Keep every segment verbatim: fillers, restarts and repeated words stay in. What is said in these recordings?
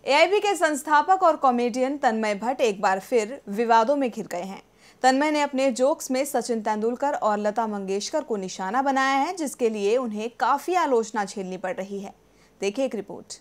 AIB के संस्थापक और कॉमेडियन तन्मय भट्ट एक बार फिर विवादों में घिर गए हैं। तन्मय ने अपने जोक्स में सचिन तेंदुलकर और लता मंगेशकर को निशाना बनाया है, जिसके लिए उन्हें काफी आलोचना झेलनी पड़ रही है। देखिए एक रिपोर्ट।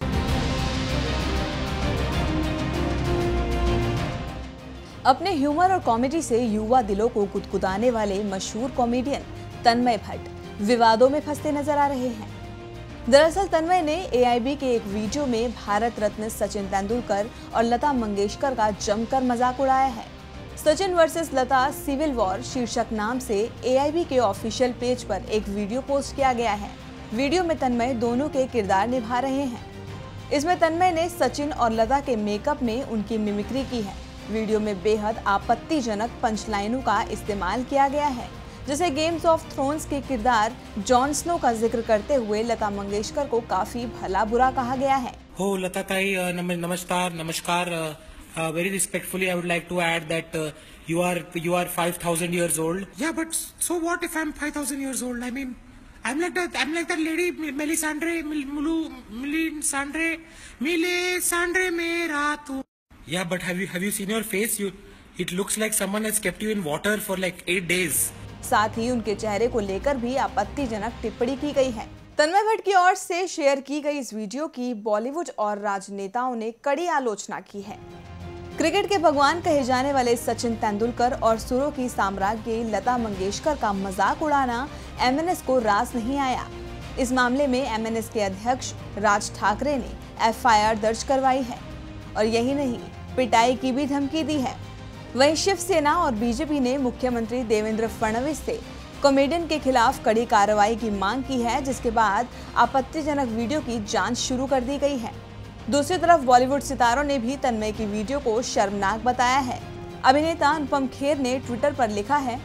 अपने ह्यूमर और कॉमेडी से युवा दिलों को गुदगुदाने वाले मशहूर कॉमेडियन तन्मय भट्ट विवादों में फंसते नजर आ रहे हैं। दरअसल तन्मय ने एआईबी के एक वीडियो में भारत रत्न सचिन तेंदुलकर और लता मंगेशकर का जमकर मजाक उड़ाया है। Sachin versus Lata civil war शीर्षक नाम से एआईबी के ऑफिशियल पेज पर एक वीडियो पोस्ट किया गया है। वीडियो में तन्मय दोनों के किरदार निभा रहे हैं। इसमें तन्मय ने सचिन और लता के मेकअप में उनकी मिमिक्री की है। वीडियो में बेहद आपत्तिजनक पंचलाइनों का इस्तेमाल किया गया है, जैसे गेम्स ऑफ थ्रोन्स के किरदार जॉन स्नो का जिक्र करते हुए लता मंगेशकर को काफी भला बुरा कहा गया है। हो लता ताई, नमस्कार नमस्कार very respectfully I would like to add that you are you are five thousand years old. Yeah, but so what if I'm five thousand years old? I mean, I'm like that I'm like that lady Melisandre Mulu Melisandre Melisandre मेरा तू. Yeah, but have you have you seen your face? You it looks like someone has kept you in water for like eight days. साथ ही उनके चेहरे को लेकर भी आपत्तिजनक टिप्पणी की गई है। तन्मय भट्ट की ओर से शेयर की गई इस वीडियो की बॉलीवुड और राजनेताओं ने कड़ी आलोचना की है। क्रिकेट के भगवान कहे जाने वाले सचिन तेंदुलकर और सुरों की साम्राज्ञी लता मंगेशकर का मजाक उड़ाना एमएनएस को रास नहीं आया। इस मामले में एमएनएस के अध्यक्ष राज ठाकरे ने एफआईआर दर्ज करवाई है और यही नहीं, पिटाई की भी धमकी दी है। वहीं शिवसेना और बीजेपी ने मुख्यमंत्री देवेंद्र फडणवीस से कॉमेडियन के खिलाफ कड़ी कार्रवाई की मांग की है, जिसके बाद आपत्तिजनक वीडियो की जांच शुरू कर दी गई है। दूसरी तरफ बॉलीवुड सितारों ने भी तन्मय की वीडियो को शर्मनाक बताया है। अभिनेता अनुपम खेर ने ट्विटर पर लिखा है,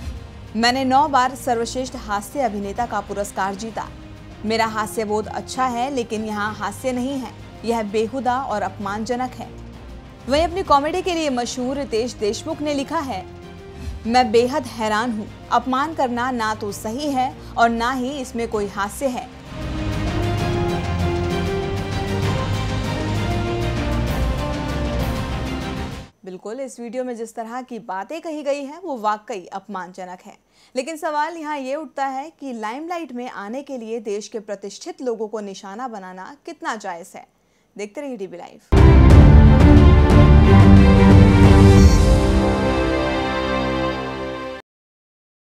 मैंने नौ बार सर्वश्रेष्ठ हास्य अभिनेता का पुरस्कार जीता। मेरा हास्य बोध अच्छा है, लेकिन यहाँ हास्य नहीं है, यह बेहुदा और अपमानजनक है। वहीं अपनी कॉमेडी के लिए मशहूर रितेश देशमुख ने लिखा है, मैं बेहद हैरान हूँ। अपमान करना ना तो सही है और ना ही इसमें कोई हास्य है। बिल्कुल, इस वीडियो में जिस तरह की बातें कही गई हैं वो वाकई अपमानजनक है। लेकिन सवाल यहाँ ये उठता है कि लाइमलाइट में आने के लिए देश के प्रतिष्ठित लोगों को निशाना बनाना कितना जायज़ है। देखते रहिए डीबी लाइव।